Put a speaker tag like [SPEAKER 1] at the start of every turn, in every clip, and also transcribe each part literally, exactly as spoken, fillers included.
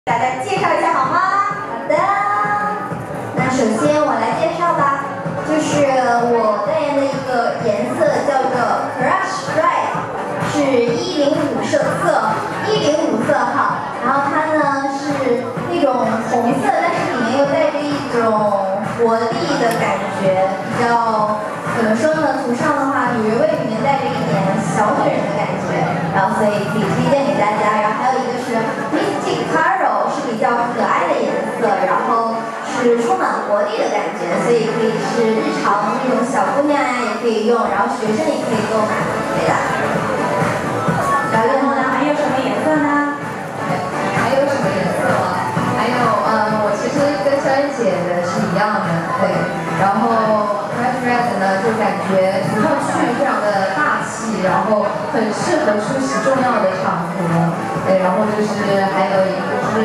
[SPEAKER 1] 大家介绍一下好吗？
[SPEAKER 2] 好的，那首先我来介绍吧，就是我代言的一个颜色叫做 Crush Red， 是一零五色色，一零五色号。然后它呢是那种红色，但是里面又带着一种活力的感觉，比较怎么说呢？涂上的话，女人味里面带着一点小女人的感觉，然后所以可以推荐给大家。然后还有一个是 Mystic Pearl， 是比较可爱的颜色，然后是充满活力的感觉，所以可以是日常那种小姑娘呀也可以用，然后学生也可以购买，对的。
[SPEAKER 1] 然后呢，还有什么颜色呢？
[SPEAKER 3] 还有什么颜色吗？还有，嗯，我其实跟肖恩姐的是一样的，对。然后 Crush Red 呢，就感觉涂上去非常的大气，然后很适合出席重要的场合。对，然后就是还有一个是，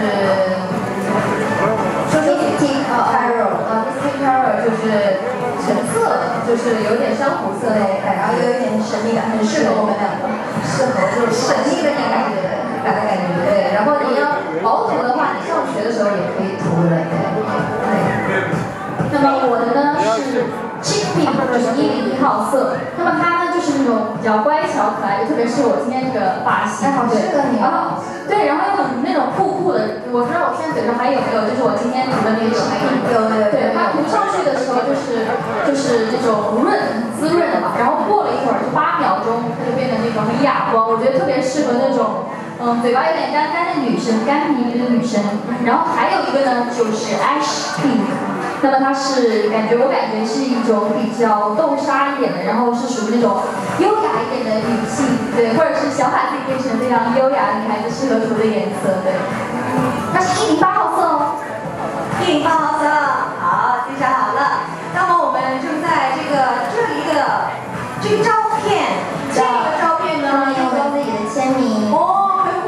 [SPEAKER 3] 说说 Mystic Pearl， 啊 ，Mystic Pearl 就是橙色，就是有点珊瑚色那种感觉，
[SPEAKER 2] 然后又有点神秘感，很适合我们两个，
[SPEAKER 3] 适合就是神秘的感觉。感的感觉，对，然后你要薄涂的话，你上学的时候也可以涂的，对。对。
[SPEAKER 4] 那么我的呢是 Chick Pink， 就是一零一号色。那么它呢就是那种比较乖巧可爱，就特别适合我今天这个发型。
[SPEAKER 2] 哎，好适合你
[SPEAKER 4] 啊！对，然后又很那种酷酷的。我不知道我现在嘴上还有没有，就是我今天涂的那个 Chick Pink。
[SPEAKER 2] 有有有。
[SPEAKER 4] 对，它涂上去的时候就是就是那种润、很滋润的嘛。然后过了一会儿，就八秒钟，它就变得那种很哑光。我觉得特别适合那种。嗯，嘴巴有点干干的女生，干皮皮的女生。然后还有一个呢，就是 Ash Pink， 那么它是感觉我感觉是一种比较豆沙一点的，然后是属于那种优雅一点的女性，对，或者是想把自己变成非常优雅的女孩子适合涂的颜色，对。它是一零八号色哦，
[SPEAKER 1] 一零八号色，好，介绍好了。那么我们正在这个这里的这个照片，这个照片呢，
[SPEAKER 2] 有自己的签名。
[SPEAKER 1] 哦。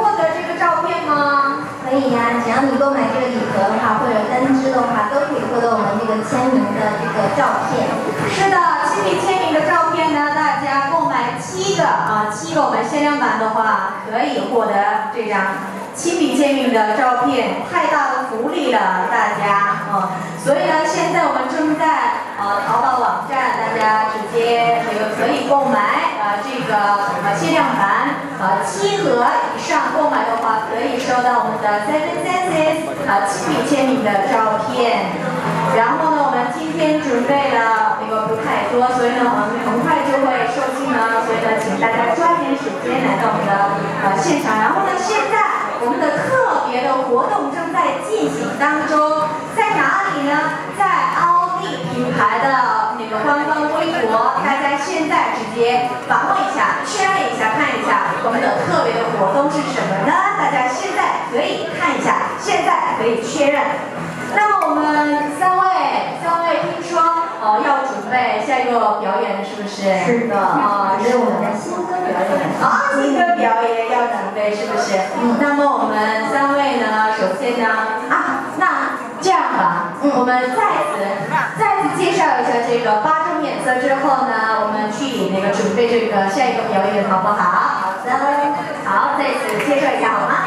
[SPEAKER 2] 可以呀、啊，只要你购买这个礼盒的话，或者单支的话，都可以获得我们这个签名的这个照片。
[SPEAKER 1] 是的，亲笔签名的照片呢，大家购买七个啊，七个我们限量版的话，可以获得这张亲笔签名的照片，太大的福利了，大家啊！所以呢，现在我们正在呃淘宝网站，大家直接这个可以购买啊、呃、这个呃限量版啊、呃、七盒以上购买的话，可以收到我们的 Seven Senses 啊、呃、亲笔签名的照片。然后呢，我们今天准备的那个不太多，所以呢，我们很快就会售罄了，所以呢，请大家抓紧时间来到我们的呃现场。然后呢，现在。我们的特别的活动正在进行当中，在哪里呢？在奥利品牌的那个官方微博，大家现在直接访问一下，确认一下，看一下我们的特别的活动是什么呢？大家现在可以看一下，现在可以确认。那么我们三位，三位听说呃要准备下一个表演，是不是？
[SPEAKER 2] 是的，啊，这是我们的新歌表演。
[SPEAKER 1] 啊，新歌表演要准备，是不是？嗯。那么我们三位呢，首先呢，啊，那这样吧，嗯，我们再次再次介绍一下这个八种颜色之后呢，我们去那个准备这个下一个表演，好不好？好的。好，再次介绍一下好吗？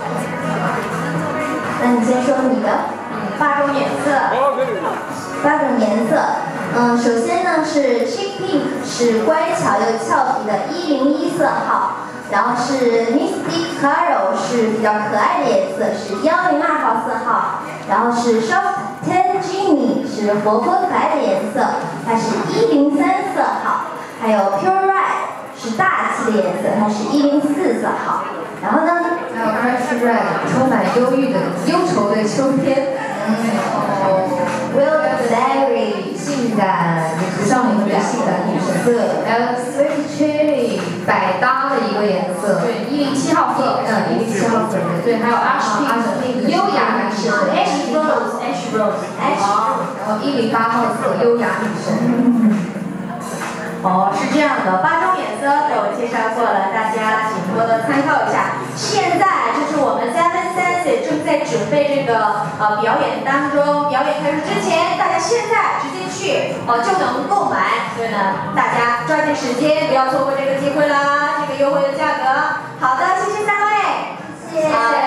[SPEAKER 2] 那你先说你的。
[SPEAKER 1] 八种颜色，
[SPEAKER 2] 八种颜色，嗯，首先呢是 Chick Pink， 是乖巧又俏皮的一零一色号，然后是 Mystic Pearl， 是比较可爱的颜色，是一零二号色号，然后是 Soft Tangerine， 是活泼可爱的颜色，它是一零三色号，还有 Pure Red， 是大气的颜色，它是一零四色号，然后呢，
[SPEAKER 3] 还有 Crush Red， 充满忧郁的忧愁的秋天。嗯，然后
[SPEAKER 2] Wildberry
[SPEAKER 3] 性感，涂上了一个性感女神色，还有 Sweet Chili 百搭的一个颜色，
[SPEAKER 4] 对，一零七号色，
[SPEAKER 3] 嗯，一零七号色，
[SPEAKER 4] 对，还有 Ash Pink， 优雅女神 ，Ash Rose，Ash Rose，Ash，
[SPEAKER 3] 然后一零八号色优雅女神。
[SPEAKER 1] 哦，是这样的，八种颜色都介绍过了，大家请多多参考一下。现在就是我们 Seven Senses 正在准备这个呃表演当中，表演开始之前，大家现在直接去哦、呃、就能购买，所以呢，大家抓紧时间，不要错过这个机会啦，这个优惠的价格。好的，谢谢三位，谢谢。